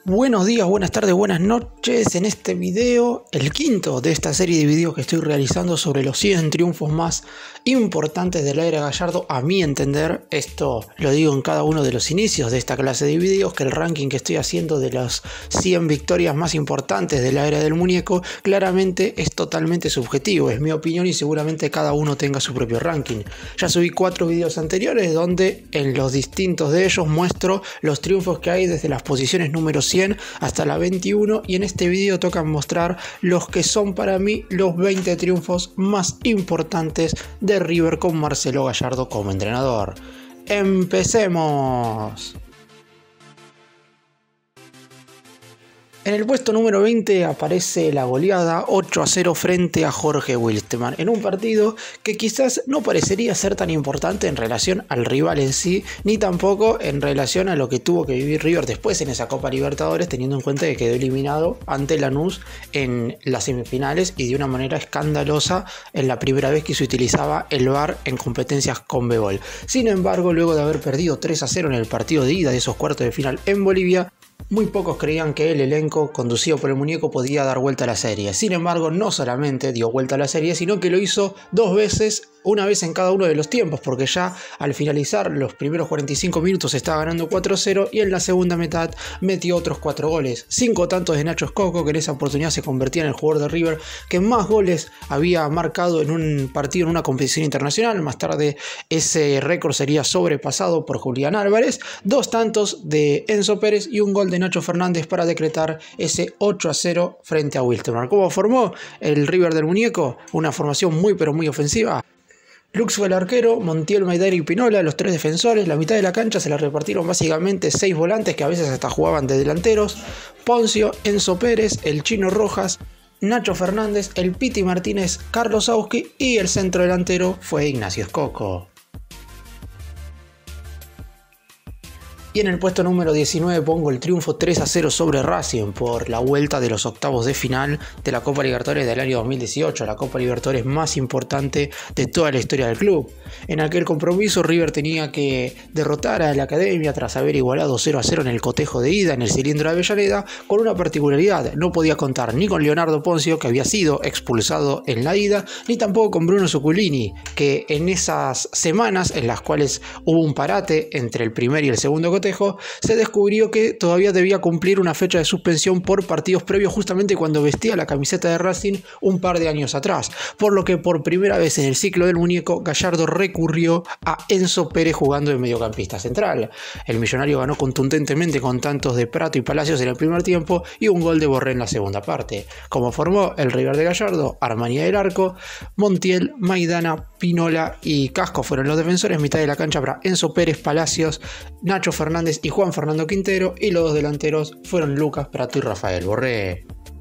Buenos días, buenas tardes, buenas noches. En este video, el quinto de esta serie de videos que estoy realizando sobre los 100 triunfos más importantes de la era Gallardo, a mi entender. Esto lo digo en cada uno de los inicios de esta clase de videos, que el ranking que estoy haciendo de las 100 victorias más importantes de la era del muñeco claramente es totalmente subjetivo, es mi opinión y seguramente cada uno tenga su propio ranking. Ya subí 4 videos anteriores donde en los distintos de ellos muestro los triunfos que hay desde las posiciones número 100 hasta la 21, y en este video toca mostrar los que son para mí los 20 triunfos más importantes de River con Marcelo Gallardo como entrenador. ¡Empecemos! En el puesto número 20 aparece la goleada 8-0 frente a Jorge Wilstermann, en un partido que quizás no parecería ser tan importante en relación al rival en sí, ni tampoco en relación a lo que tuvo que vivir River después en esa Copa Libertadores, teniendo en cuenta que quedó eliminado ante Lanús en las semifinales y de una manera escandalosa en la primera vez que se utilizaba el VAR en competencias Conmebol. Sin embargo, luego de haber perdido 3-0 en el partido de ida de esos cuartos de final en Bolivia, muy pocos creían que el elenco conducido por el muñeco podía dar vuelta a la serie. Sin embargo, no solamente dio vuelta a la serie, sino que lo hizo 2 veces, una vez en cada uno de los tiempos, porque ya al finalizar los primeros 45 minutos estaba ganando 4-0 y en la segunda mitad metió otros 4 goles. 5 tantos de Nacho Escoco, que en esa oportunidad se convertía en el jugador de River que más goles había marcado en un partido en una competición internacional. Más tarde ese récord sería sobrepasado por Julián Álvarez. 2 tantos de Enzo Pérez y un gol de Nacho Fernández para decretar ese 8-0 frente a Wilstermann. ¿Cómo formó el River del muñeco? Una formación muy pero muy ofensiva. Lux fue el arquero, Montiel, Maidana y Pinola, los 3 defensores. La mitad de la cancha se la repartieron básicamente 6 volantes que a veces hasta jugaban de delanteros: Poncio, Enzo Pérez, el Chino Rojas, Nacho Fernández, el Piti Martínez, Carlos Auski, y el centro delantero fue Ignacio Escoco. Y en el puesto número 19 pongo el triunfo 3-0 sobre Racing por la vuelta de los octavos de final de la Copa Libertadores del año 2018, la Copa Libertadores más importante de toda la historia del club. En aquel compromiso River tenía que derrotar a la Academia tras haber igualado 0-0 en el cotejo de ida en el cilindro de Avellaneda, con una particularidad: no podía contar ni con Leonardo Poncio, que había sido expulsado en la ida, ni tampoco con Bruno Zuculini, que en esas semanas en las cuales hubo un parate entre el primer y el segundo cotejo, se descubrió que todavía debía cumplir una fecha de suspensión por partidos previos, justamente cuando vestía la camiseta de Racing un par de años atrás, por lo que por primera vez en el ciclo del muñeco Gallardo recurrió a Enzo Pérez jugando de mediocampista central. El millonario ganó contundentemente con tantos de Prato y Palacios en el primer tiempo y un gol de Borré en la segunda parte. Como formó el River de Gallardo: Armani del arco, Montiel, Maidana, Pinola y Casco fueron los defensores. Mitad de la cancha para Enzo Pérez, Palacios, Nacho Fernández y Juan Fernando Quintero, y los 2 delanteros fueron Lucas Prato y Rafael Borré.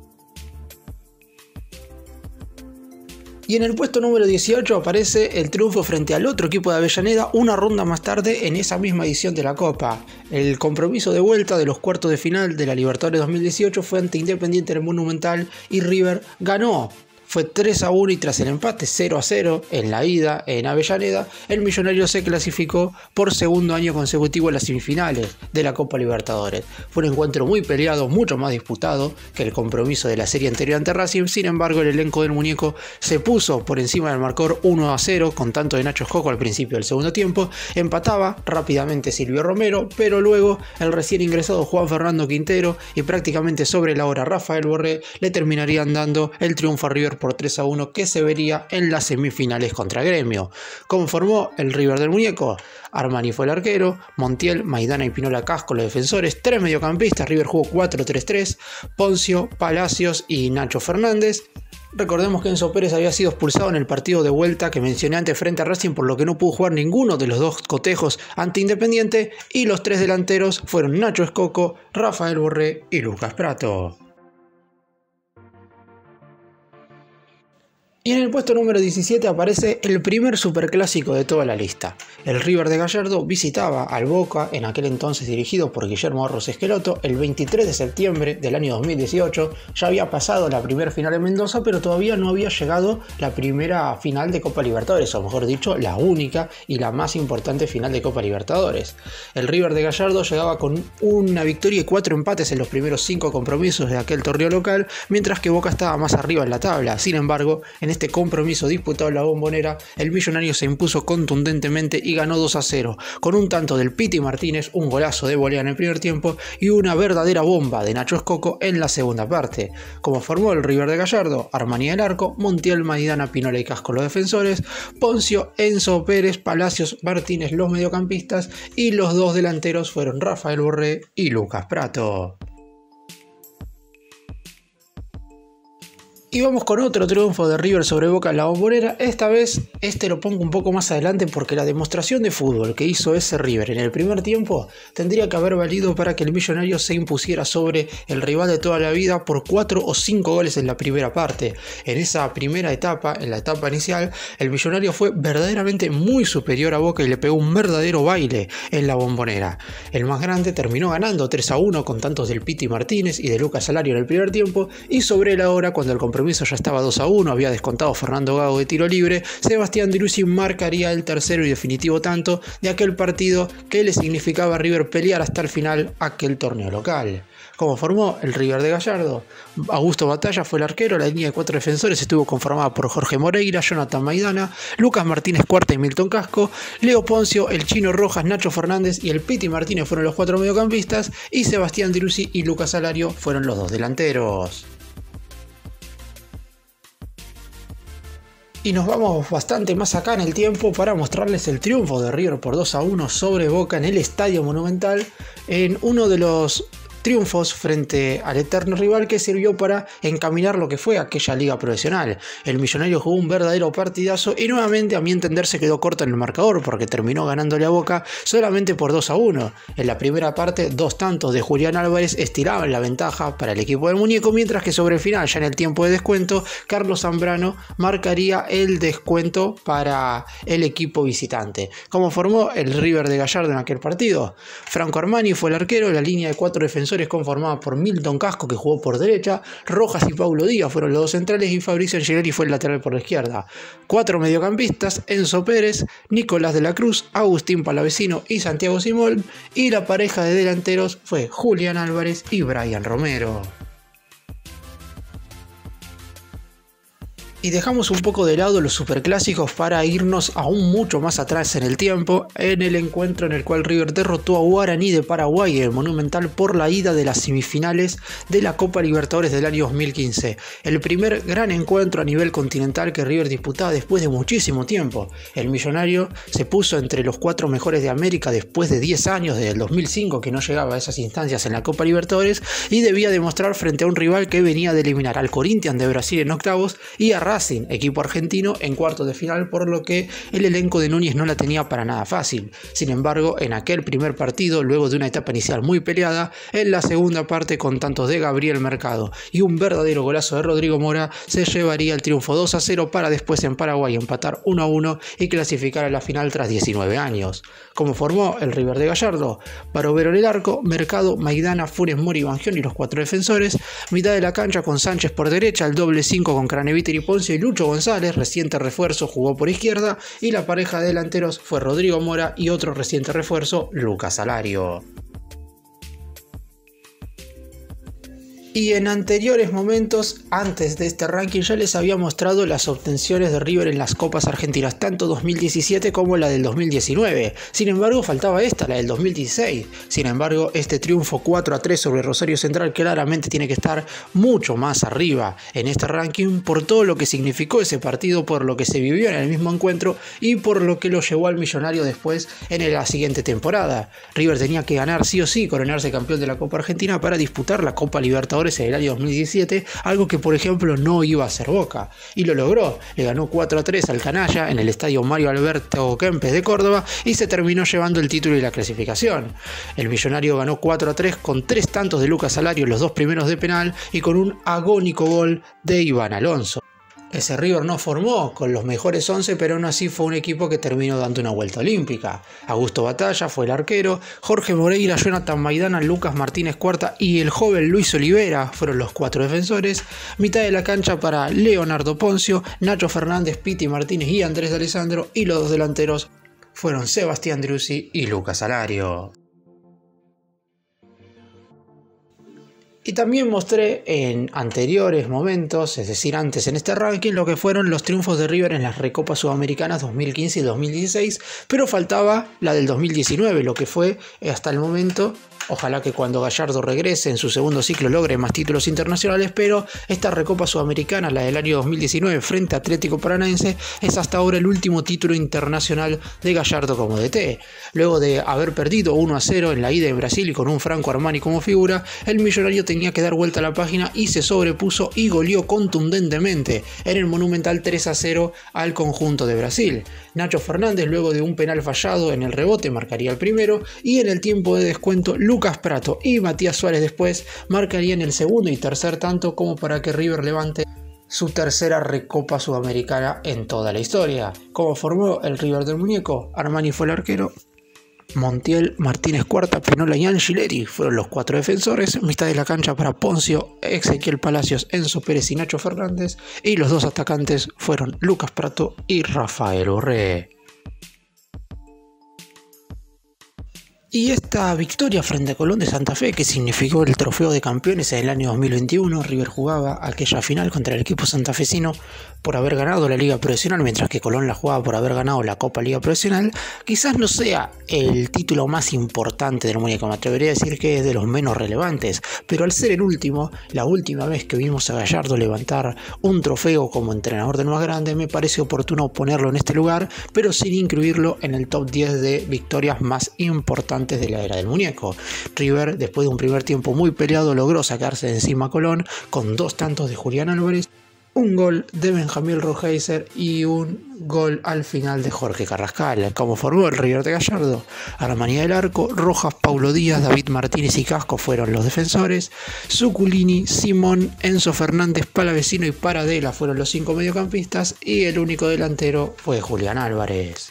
Y en el puesto número 18 aparece el triunfo frente al otro equipo de Avellaneda una ronda más tarde en esa misma edición de la Copa. El compromiso de vuelta de los cuartos de final de la Libertadores 2018 fue ante Independiente en el Monumental y River ganó. Fue 3-1 y tras el empate 0-0 en la ida en Avellaneda, el millonario se clasificó por segundo año consecutivo a las semifinales de la Copa Libertadores. Fue un encuentro muy peleado, mucho más disputado que el compromiso de la serie anterior ante Racing. Sin embargo, el elenco del muñeco se puso por encima del marcador 1-0 con tanto de Nacho Escoco al principio del segundo tiempo. Empataba rápidamente Silvio Romero, pero luego el recién ingresado Juan Fernando Quintero y prácticamente sobre la hora Rafael Borré le terminarían dando el triunfo a River por 3-1, que se vería en las semifinales contra Gremio. ¿Cómo formó el River del muñeco? Armani fue el arquero, Montiel, Maidana y Pinola Casco los defensores, 3 mediocampistas. River jugó 4-3-3, Poncio, Palacios y Nacho Fernández. Recordemos que Enzo Pérez había sido expulsado en el partido de vuelta que mencioné antes frente a Racing, por lo que no pudo jugar ninguno de los 2 cotejos ante Independiente, y los 3 delanteros fueron Nacho Escoco, Rafael Borré y Lucas Prato. Y en el puesto número 17 aparece el primer superclásico de toda la lista. El River de Gallardo visitaba al Boca, en aquel entonces dirigido por Guillermo Arros Esqueloto, el 23 de septiembre del año 2018. Ya había pasado la primera final en Mendoza, pero todavía no había llegado la primera final de Copa Libertadores, o mejor dicho, la única y la más importante final de Copa Libertadores. El River de Gallardo llegaba con una victoria y 4 empates en los primeros 5 compromisos de aquel torneo local, mientras que Boca estaba más arriba en la tabla. Sin embargo, en este compromiso disputado en la Bombonera, el Millonario se impuso contundentemente y ganó 2-0, con un tanto del Piti Martínez, un golazo de volea en el primer tiempo y una verdadera bomba de Nacho Escoco en la segunda parte. Como formó el River de Gallardo: Armani el arco, Montiel, Maidana, Pinola y Casco los defensores, Poncio, Enzo, Pérez, Palacios, Martínez los mediocampistas, y los dos delanteros fueron Rafael Borré y Lucas Pratto. Y vamos con otro triunfo de River sobre Boca en la Bombonera. Esta vez lo pongo un poco más adelante porque la demostración de fútbol que hizo ese River en el primer tiempo tendría que haber valido para que el Millonario se impusiera sobre el rival de toda la vida por 4 o 5 goles en la primera parte. En esa primera etapa, en la etapa inicial, el Millonario fue verdaderamente muy superior a Boca y le pegó un verdadero baile en la Bombonera. El más grande terminó ganando 3-1 con tantos del Piti Martínez y de Lucas Salario en el primer tiempo, y sobre la hora, cuando el compromiso ya estaba 2-1, había descontado Fernando Gago de tiro libre, Sebastián Driussi marcaría el tercero y definitivo tanto de aquel partido que le significaba a River pelear hasta el final aquel torneo local. Como formó el River de Gallardo: Augusto Batalla fue el arquero, la línea de 4 defensores estuvo conformada por Jorge Moreira, Jonathan Maidana, Lucas Martínez Cuarta y Milton Casco, Leo Poncio, el Chino Rojas, Nacho Fernández y el Piti Martínez fueron los 4 mediocampistas, y Sebastián Driussi y Lucas Salario fueron los 2 delanteros. Y nos vamos bastante más acá en el tiempo para mostrarles el triunfo de River por 2-1 sobre Boca en el Estadio Monumental, en uno de los triunfos frente al eterno rival que sirvió para encaminar lo que fue aquella liga profesional. El Millonario jugó un verdadero partidazo y nuevamente, a mi entender, se quedó corto en el marcador porque terminó ganándole a Boca solamente por 2-1. En la primera parte, 2 tantos de Julián Álvarez estiraban la ventaja para el equipo del muñeco, mientras que sobre el final, ya en el tiempo de descuento, Carlos Zambrano marcaría el descuento para el equipo visitante. ¿Cómo formó el River de Gallardo en aquel partido? Franco Armani fue el arquero, la línea de 4 defensores conformada por Milton Casco, que jugó por derecha, Rojas y Paulo Díaz fueron los 2 centrales y Fabricio Angeleri fue el lateral por la izquierda. 4 mediocampistas: Enzo Pérez, Nicolás de la Cruz, Agustín Palavecino y Santiago Simón, y la pareja de delanteros fue Julián Álvarez y Brian Romero. Y dejamos un poco de lado los superclásicos para irnos aún mucho más atrás en el tiempo, en el encuentro en el cual River derrotó a Guaraní de Paraguay en el Monumental por la ida de las semifinales de la Copa Libertadores del año 2015. El primer gran encuentro a nivel continental que River disputaba después de muchísimo tiempo. El Millonario se puso entre los 4 mejores de América después de 10 años, desde el 2005 que no llegaba a esas instancias en la Copa Libertadores, y debía demostrar frente a un rival que venía de eliminar al Corinthians de Brasil en octavos y a Racing, equipo argentino, en cuartos de final, por lo que el elenco de Núñez no la tenía para nada fácil. Sin embargo, en aquel primer partido, luego de una etapa inicial muy peleada, en la segunda parte, con tantos de Gabriel Mercado y un verdadero golazo de Rodrigo Mora, se llevaría el triunfo 2-0 para después en Paraguay empatar 1-1 y clasificar a la final tras 19 años. Como formó el River de Gallardo: Barovero en el arco, Mercado, Maidana, Funes Mori, Bangioni y los 4 defensores, mitad de la cancha con Sánchez por derecha, el doble 5 con Craneviter y Poncio y Lucho González, reciente refuerzo, jugó por izquierda, y la pareja de delanteros fue Rodrigo Mora y otro reciente refuerzo, Lucas Salario. Y en anteriores momentos, antes de este ranking, ya les había mostrado las obtenciones de River en las Copas Argentinas, tanto 2017 como la del 2019. Sin embargo, faltaba esta, la del 2016. Sin embargo, este triunfo 4-3 sobre Rosario Central claramente tiene que estar mucho más arriba en este ranking por todo lo que significó ese partido, por lo que se vivió en el mismo encuentro y por lo que lo llevó al Millonario después en la siguiente temporada. River tenía que ganar sí o sí, coronarse campeón de la Copa Argentina para disputar la Copa Libertadores en el año 2017, algo que por ejemplo no iba a hacer Boca, y lo logró. Le ganó 4-3 al Canalla en el estadio Mario Alberto Kempes de Córdoba y se terminó llevando el título y la clasificación. El Millonario ganó 4-3 con 3 tantos de Lucas Salario, los 2 primeros de penal, y con un agónico gol de Iván Alonso. Ese River no formó con los mejores 11, pero aún así fue un equipo que terminó dando una vuelta olímpica. Augusto Batalla fue el arquero, Jorge Moreira, Jonathan Maidana, Lucas Martínez Cuarta y el joven Luis Olivera fueron los 4 defensores. Mitad de la cancha para Leonardo Poncio, Nacho Fernández, Piti Martínez y Andrés D'Alessandro, y los 2 delanteros fueron Sebastián Driussi y Lucas Alario. Y también mostré en anteriores momentos, es decir, antes en este ranking, lo que fueron los triunfos de River en las Recopas Sudamericanas 2015 y 2016, pero faltaba la del 2019, lo que fue hasta el momento. Ojalá que cuando Gallardo regrese en su segundo ciclo logre más títulos internacionales, pero esta Recopa Sudamericana, la del año 2019 frente a Atlético Paranaense, es hasta ahora el último título internacional de Gallardo como DT. Luego de haber perdido 1-0 en la ida en Brasil y con un Franco Armani como figura, el millonario tenía que dar vuelta a la página y se sobrepuso y goleó contundentemente en el Monumental 3-0 al conjunto de Brasil. Nacho Fernández, luego de un penal fallado en el rebote, marcaría el primero, y en el tiempo de descuento Lucas Prato y Matías Suárez después marcarían el segundo y tercer tanto, como para que River levante su tercera Recopa Sudamericana en toda la historia. ¿Cómo formó el River del muñeco? Armani fue el arquero, Montiel, Martínez Cuarta, Pinola y Angileri fueron los 4 defensores, mitad de la cancha para Poncio, Ezequiel Palacios, Enzo Pérez y Nacho Fernández, y los 2 atacantes fueron Lucas Prato y Rafael Borré. Y esta victoria frente a Colón de Santa Fe, que significó el trofeo de campeones en el año 2021, River jugaba aquella final contra el equipo santafesino por haber ganado la Liga Profesional, mientras que Colón la jugaba por haber ganado la Copa Liga Profesional. Quizás no sea el título más importante del muñeco, me atrevería a decir que es de los menos relevantes, pero al ser el último, la última vez que vimos a Gallardo levantar un trofeo como entrenador del más grande, me parece oportuno ponerlo en este lugar, pero sin incluirlo en el top 10 de victorias más importantes de la era del muñeco. River, después de un primer tiempo muy peleado, logró sacarse de encima a Colón con 2 tantos de Julián Álvarez, un gol de Benjamín Roheiser y un gol al final de Jorge Carrascal. Como formó el River de Gallardo: Armani del arco, Rojas, Paulo Díaz, David Martínez y Casco fueron los defensores, Zuculini, Simón, Enzo Fernández, Palavecino y Paradela fueron los 5 mediocampistas, y el único delantero fue Julián Álvarez.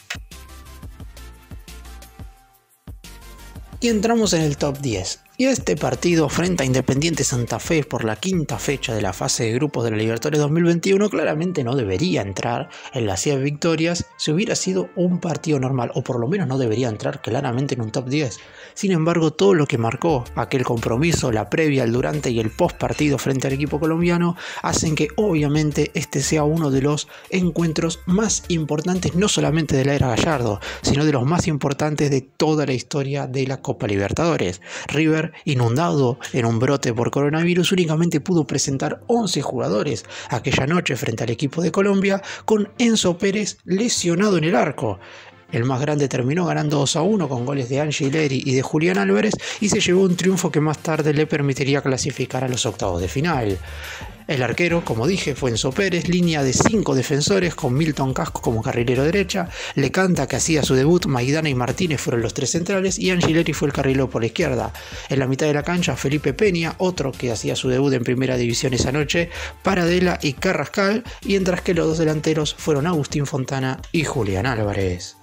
Y entramos en el top 10. Y este partido frente a Independiente Santa Fe por la 5ª fecha de la fase de grupos de la Libertadores 2021 claramente no debería entrar en las 100 victorias si hubiera sido un partido normal, o por lo menos no debería entrar claramente en un top 10. Sin embargo, todo lo que marcó aquel compromiso, la previa, el durante y el post partido frente al equipo colombiano, hacen que obviamente este sea uno de los encuentros más importantes, no solamente de la era Gallardo, sino de los más importantes de toda la historia de la Copa Libertadores. River, inundado en un brote por coronavirus, únicamente pudo presentar 11 jugadores aquella noche frente al equipo de Colombia, con Enzo Pérez lesionado en el arco. El más grande terminó ganando 2-1 con goles de Angileri y de Julián Álvarez, y se llevó un triunfo que más tarde le permitiría clasificar a los octavos de final. El arquero, como dije, fue Enzo Pérez, línea de 5 defensores con Milton Casco como carrilero derecha, Lecanta, que hacía su debut, Maidana y Martínez fueron los 3 centrales, y Angileri fue el carrilero por la izquierda. En la mitad de la cancha, Felipe Peña, otro que hacía su debut en primera división esa noche, Paradela y Carrascal, mientras que los 2 delanteros fueron Agustín Fontana y Julián Álvarez.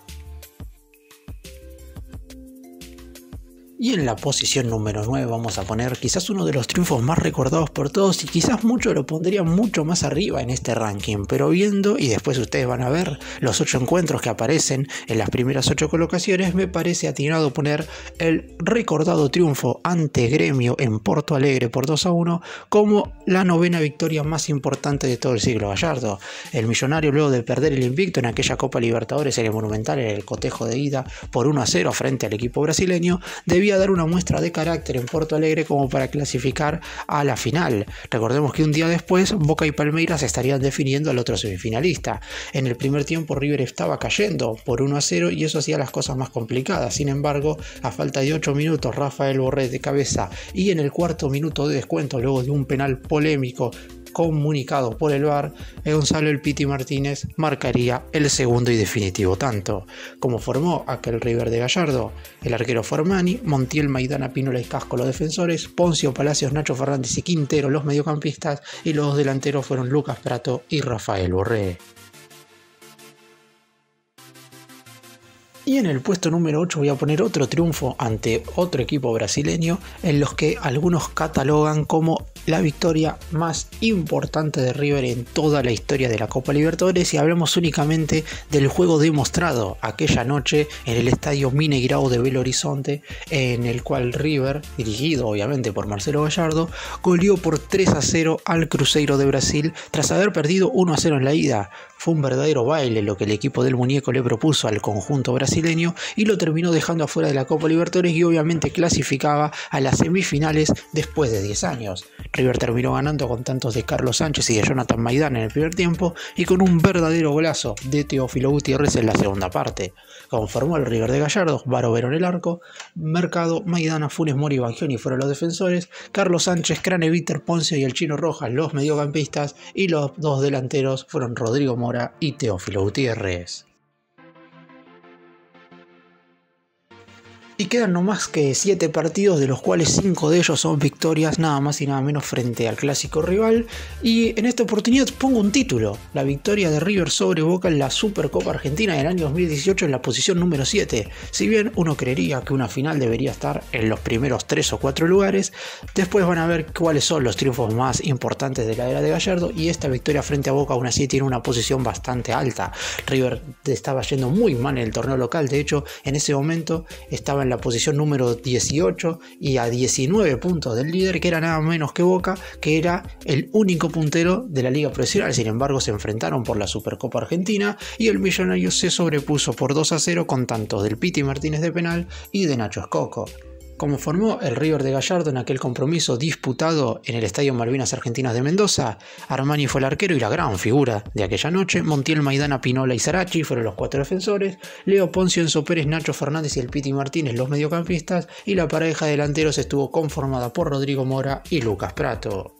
Y en la posición número 9 vamos a poner quizás uno de los triunfos más recordados por todos, y quizás muchos lo pondrían mucho más arriba en este ranking, pero viendo, y después ustedes van a ver los 8 encuentros que aparecen en las primeras 8 colocaciones, me parece atinado poner el recordado triunfo ante Gremio en Porto Alegre por 2-1 como la 9ª victoria más importante de todo el siglo Gallardo. El millonario, luego de perder el invicto en aquella Copa Libertadores en el Monumental en el cotejo de ida por 1-0 frente al equipo brasileño, debía dar una muestra de carácter en Porto Alegre como para clasificar a la final. Recordemos que un día después Boca y Palmeiras estarían definiendo al otro semifinalista. En el primer tiempo River estaba cayendo por 1-0 y eso hacía las cosas más complicadas. Sin embargo, a falta de 8 minutos, Rafael Borré de cabeza, y en el 4.º minuto de descuento, luego de un penal polémico comunicado por el VAR, Gonzalo "El Piti" Martínez marcaría el segundo y definitivo tanto. Como formó aquel River de Gallardo, el arquero fue Armani, Montiel, Maidana, Pinola y Casco los defensores, Poncio, Palacios, Nacho Fernández y Quintero los mediocampistas, y los dos delanteros fueron Lucas Pratto y Rafael Borré. Y en el puesto número 8 voy a poner otro triunfo ante otro equipo brasileño, en los que algunos catalogan como la victoria más importante de River en toda la historia de la Copa Libertadores, y hablamos únicamente del juego demostrado aquella noche en el estadio Mineirão de Belo Horizonte, en el cual River, dirigido obviamente por Marcelo Gallardo, goleó por 3-0 al Cruzeiro de Brasil tras haber perdido 1-0 en la ida. Fue un verdadero baile lo que el equipo del muñeco le propuso al conjunto brasileño y lo terminó dejando afuera de la Copa Libertadores, y obviamente clasificaba a las semifinales después de 10 años. River terminó ganando con tantos de Carlos Sánchez y de Jonathan Maidana en el primer tiempo, y con un verdadero golazo de Teófilo Gutiérrez en la segunda parte. Conformó el River de Gallardo, Barovero en el arco, Mercado, Maidana, Funes Mori y Bangioni fueron los defensores, Carlos Sánchez, Craneviter, Poncio y el Chino Rojas los mediocampistas, y los dos delanteros fueron Rodrigo Mora y Teófilo Gutiérrez. Y quedan no más que 7 partidos, de los cuales 5 de ellos son victorias, nada más y nada menos frente al clásico rival. Y en esta oportunidad pongo un título: la victoria de River sobre Boca en la Supercopa Argentina del año 2018 en la posición número 7. Si bien uno creería que una final debería estar en los primeros 3 o 4 lugares, después van a ver cuáles son los triunfos más importantes de la era de Gallardo, y esta victoria frente a Boca aún así tiene una posición bastante alta. River estaba yendo muy mal en el torneo local, de hecho en ese momento estaba en la posición número 18 y a 19 puntos del líder, que era nada menos que Boca, que era el único puntero de la liga profesional. Sin embargo, se enfrentaron por la Supercopa Argentina y el Millonario se sobrepuso por 2-0 con tantos del Piti Martínez de penal y de Nacho Escoco. Como formó el River de Gallardo en aquel compromiso disputado en el Estadio Malvinas Argentinas de Mendoza, Armani fue el arquero y la gran figura de aquella noche, Montiel, Maidana, Pinola y Sarachi fueron los 4 defensores, Leo Poncio, Enzo Pérez, Nacho Fernández y el Piti Martínez los mediocampistas, y la pareja de delanteros estuvo conformada por Rodrigo Mora y Lucas Pratto.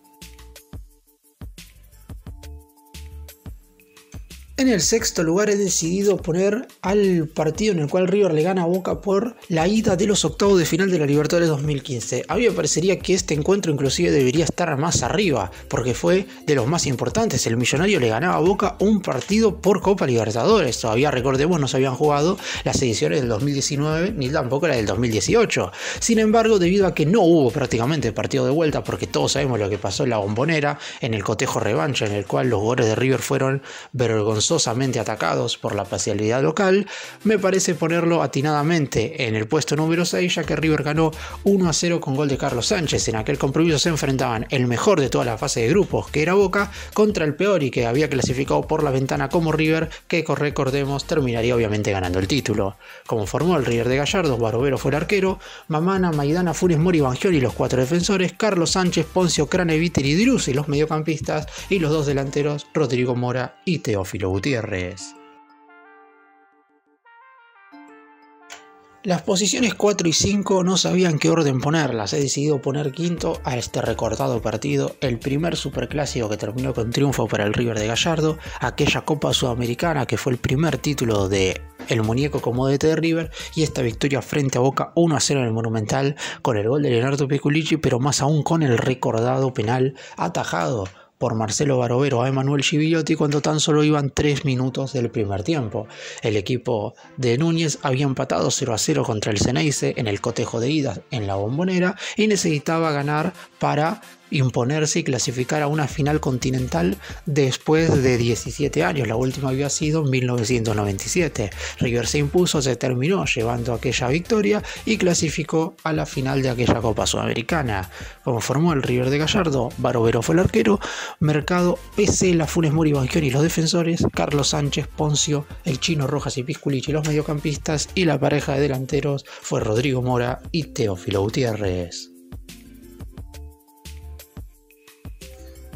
En el sexto lugar he decidido poner al partido en el cual River le gana a Boca por la ida de los octavos de final de la Libertadores 2015. A mí me parecería que este encuentro inclusive debería estar más arriba, porque fue de los más importantes. El Millonario le ganaba a Boca un partido por Copa Libertadores. Todavía, recordemos, no se habían jugado las ediciones del 2019 ni tampoco la del 2018. Sin embargo, debido a que no hubo prácticamente partido de vuelta, porque todos sabemos lo que pasó en la Bombonera, en el cotejo revancha, en el cual los jugadores de River fueron vergonzosamente atacados por la parcialidad local, me parece ponerlo atinadamente en el puesto número 6, ya que River ganó 1-0 con gol de Carlos Sánchez. En aquel compromiso se enfrentaban el mejor de toda la fase de grupos, que era Boca, contra el peor y que había clasificado por la ventana como River, que recordemos terminaría obviamente ganando el título. Como formó el River de Gallardo, Barovero fue el arquero, Mamana, Maidana, Funes Mori y Bangioni los 4 defensores, Carlos Sánchez, Poncio, Craneviter y Driussi los mediocampistas, y los 2 delanteros Rodrigo Mora y Teófilo Gutiérrez. Las posiciones 4 y 5 no sabían qué orden ponerlas. He decidido poner quinto a este recordado partido, el primer superclásico que terminó con triunfo para el River de Gallardo, aquella Copa Sudamericana que fue el primer título de el muñeco como DT de River, y esta victoria frente a Boca 1-0 en el Monumental con el gol de Leonardo Piculici, pero más aún con el recordado penal atajado por Marcelo Barovero a Emanuel Gigliotti cuando tan solo iban 3 minutos del primer tiempo. El equipo de Núñez había empatado 0-0 contra el Ceneice en el cotejo de ida en la Bombonera y necesitaba ganar para imponerse y clasificar a una final continental después de 17 años. La última había sido en 1997. River se impuso, se terminó llevando aquella victoria y clasificó a la final de aquella Copa Sudamericana. Como formó el River de Gallardo, Barovero fue el arquero, Mercado, Pesela, Funes Mori y Bangioni los defensores, Carlos Sánchez, Poncio, el Chino Rojas y Pisculici los mediocampistas, y la pareja de delanteros fue Rodrigo Mora y Teófilo Gutiérrez.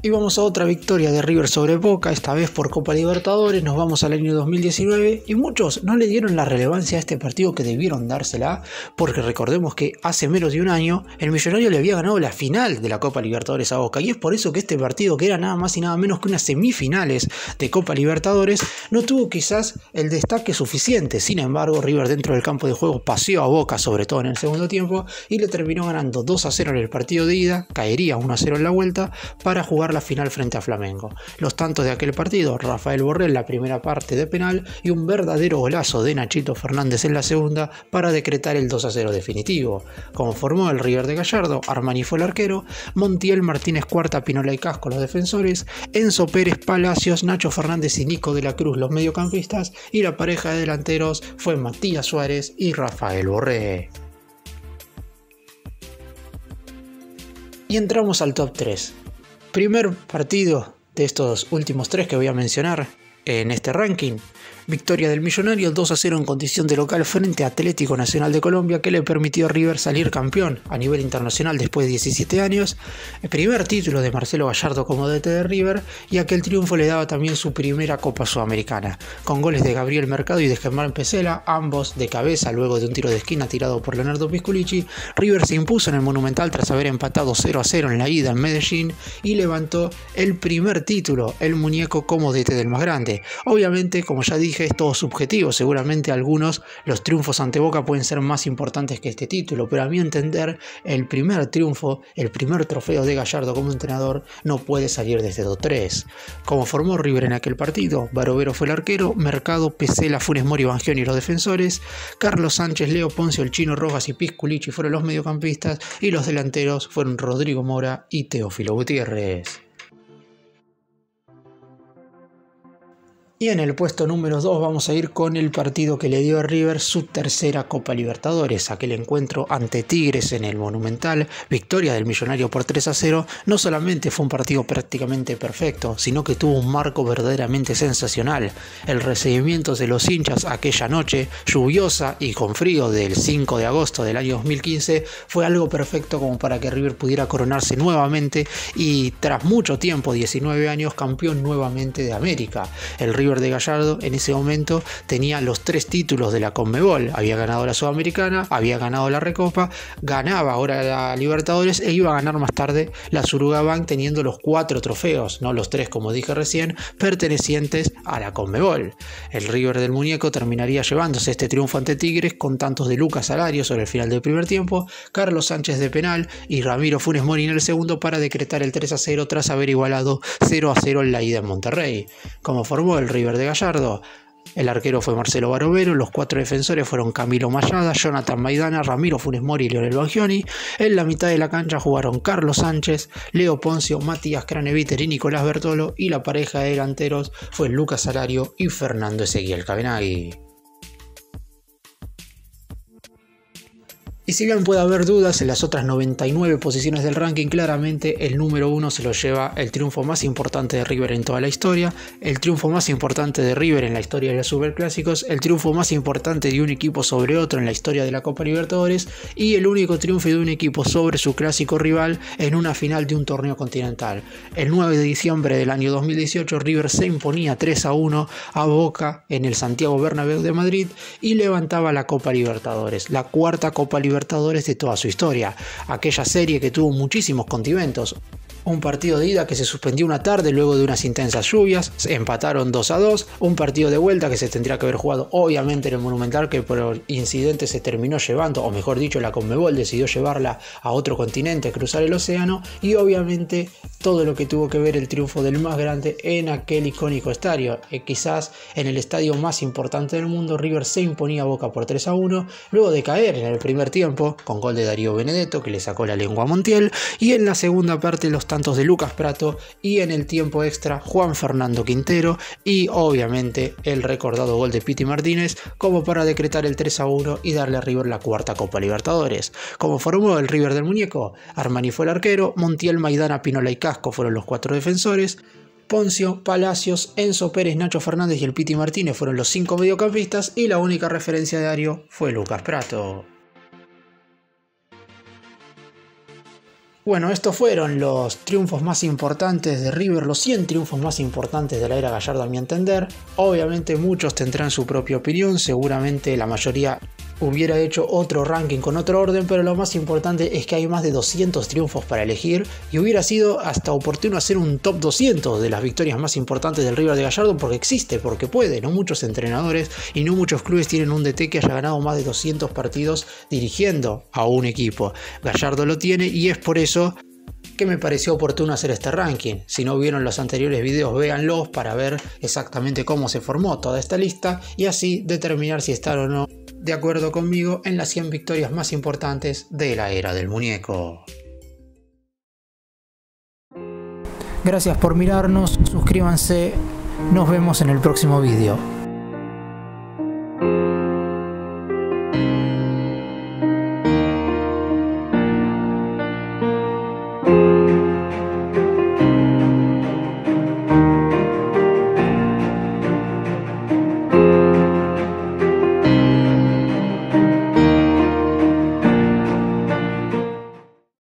Y vamos a otra victoria de River sobre Boca, esta vez por Copa Libertadores. Nos vamos al año 2019 y muchos no le dieron la relevancia a este partido que debieron dársela, porque recordemos que hace menos de un año el Millonario le había ganado la final de la Copa Libertadores a Boca, y es por eso que este partido, que era nada más y nada menos que unas semifinales de Copa Libertadores, no tuvo quizás el destaque suficiente. Sin embargo, River dentro del campo de juego paseó a Boca, sobre todo en el segundo tiempo, y le terminó ganando 2-0 en el partido de ida, caería 1-0 en la vuelta para jugar la final frente a Flamengo. Los tantos de aquel partido: Rafael Borrell en la primera parte de penal y un verdadero golazo de Nachito Fernández en la segunda para decretar el 2-0 definitivo. Como formó el River de Gallardo, Armani fue el arquero, Montiel, Martínez Cuarta, Pinola y Casco los defensores, Enzo Pérez, Palacios, Nacho Fernández y Nico de la Cruz los mediocampistas, y la pareja de delanteros fue Matías Suárez y Rafael Borrell. Y entramos al top 3. Primer partido de estos últimos 3 que voy a mencionar en este ranking: victoria del Millonario 2-0 en condición de local frente a Atlético Nacional de Colombia, que le permitió a River salir campeón a nivel internacional después de 17 años, el primer título de Marcelo Gallardo como DT de River, y aquel triunfo le daba también su primera Copa Sudamericana, con goles de Gabriel Mercado y de Germán Pesela, ambos de cabeza luego de un tiro de esquina tirado por Leonardo Pisculichi. River se impuso en el Monumental tras haber empatado 0-0 en la ida en Medellín y levantó el primer título, el muñeco, como DT del más grande. Obviamente, como ya dije, es todo subjetivo. Seguramente algunos los triunfos ante Boca pueden ser más importantes que este título, pero a mi entender el primer triunfo, el primer trofeo de Gallardo como entrenador no puede salir de este top 3. Como formó River en aquel partido: Barovero fue el arquero, Mercado, Pesela, Funes Mori, Bangioni los defensores, Carlos Sánchez, Leo Poncio, el Chino Rojas y Pisculichi fueron los mediocampistas, y los delanteros fueron Rodrigo Mora y Teófilo Gutiérrez. Y en el puesto número 2 vamos a ir con el partido que le dio a River su tercera Copa Libertadores, aquel encuentro ante Tigres en el Monumental, victoria del Millonario por 3-0. No solamente fue un partido prácticamente perfecto, sino que tuvo un marco verdaderamente sensacional. El recibimiento de los hinchas aquella noche lluviosa y con frío del 5 de agosto del año 2015 fue algo perfecto como para que River pudiera coronarse nuevamente y, tras mucho tiempo, 19 años, campeón nuevamente de América. El River de Gallardo en ese momento tenía los 3 títulos de la Conmebol: había ganado la Sudamericana, había ganado la Recopa, ganaba ahora la Libertadores e iba a ganar más tarde la Surugabank, teniendo los 4 trofeos, no los 3 como dije recién, pertenecientes a la Conmebol. El River del muñeco terminaría llevándose este triunfo ante Tigres con tantos de Lucas Alario sobre el final del primer tiempo, Carlos Sánchez de penal y Ramiro Funes Mori en el segundo para decretar el 3-0 tras haber igualado 0-0 en la ida en Monterrey. Como formó el River de Gallardo: el arquero fue Marcelo Barovero, los 4 defensores fueron Camilo Mayada, Jonathan Maidana, Ramiro Funes Mori y Leonel Bangioni. En la mitad de la cancha jugaron Carlos Sánchez, Leo Poncio, Matías Craneviter y Nicolás Bertolo, y la pareja de delanteros fue Lucas Alario y Fernando Ezequiel Cabenagui. Y si bien puede haber dudas en las otras 99 posiciones del ranking, claramente el número 1 se lo lleva el triunfo más importante de River en toda la historia, el triunfo más importante de River en la historia de los Superclásicos, el triunfo más importante de un equipo sobre otro en la historia de la Copa Libertadores, y el único triunfo de un equipo sobre su clásico rival en una final de un torneo continental. El 9 de diciembre del año 2018, River se imponía 3-1 a Boca en el Santiago Bernabéu de Madrid y levantaba la Copa Libertadores, la cuarta Copa Libertadores de toda su historia. Aquella serie que tuvo muchísimos condimentos. Un partido de ida que se suspendió una tarde luego de unas intensas lluvias, se empataron 2-2, un partido de vuelta que se tendría que haber jugado obviamente en el Monumental, que por incidente se terminó llevando, o mejor dicho, la Conmebol decidió llevarla a otro continente, cruzar el océano, y obviamente todo lo que tuvo que ver el triunfo del más grande en aquel icónico estadio. Quizás en el estadio más importante del mundo, River se imponía a Boca por 3-1, luego de caer en el primer tiempo con gol de Darío Benedetto, que le sacó la lengua a Montiel, y en la segunda parte los tantos de Lucas Pratto, y en el tiempo extra Juan Fernando Quintero, y obviamente el recordado gol de Piti Martínez, como para decretar el 3-1 y darle a River la cuarta Copa Libertadores. Como formó el River del muñeco: Armani fue el arquero, Montiel, Maidana, Pinola y Casco fueron los 4 defensores, Poncio, Palacios, Enzo Pérez, Nacho Fernández y el Piti Martínez fueron los 5 mediocampistas, y la única referencia de Darío fue Lucas Pratto. Bueno, estos fueron los triunfos más importantes de River, los 100 triunfos más importantes de la era Gallardo a mi entender. Obviamente muchos tendrán su propia opinión, seguramente la mayoría hubiera hecho otro ranking con otro orden, pero lo más importante es que hay más de 200 triunfos para elegir y hubiera sido hasta oportuno hacer un top 200 de las victorias más importantes del River de Gallardo porque existe, porque puede. No muchos entrenadores y no muchos clubes tienen un DT que haya ganado más de 200 partidos dirigiendo a un equipo. Gallardo lo tiene y es por eso que me pareció oportuno hacer este ranking. Si no vieron los anteriores videos, véanlos para ver exactamente cómo se formó toda esta lista y así determinar si están o no de acuerdo conmigo en las 100 victorias más importantes de la era del muñeco. Gracias por mirarnos, suscríbanse, nos vemos en el próximo video.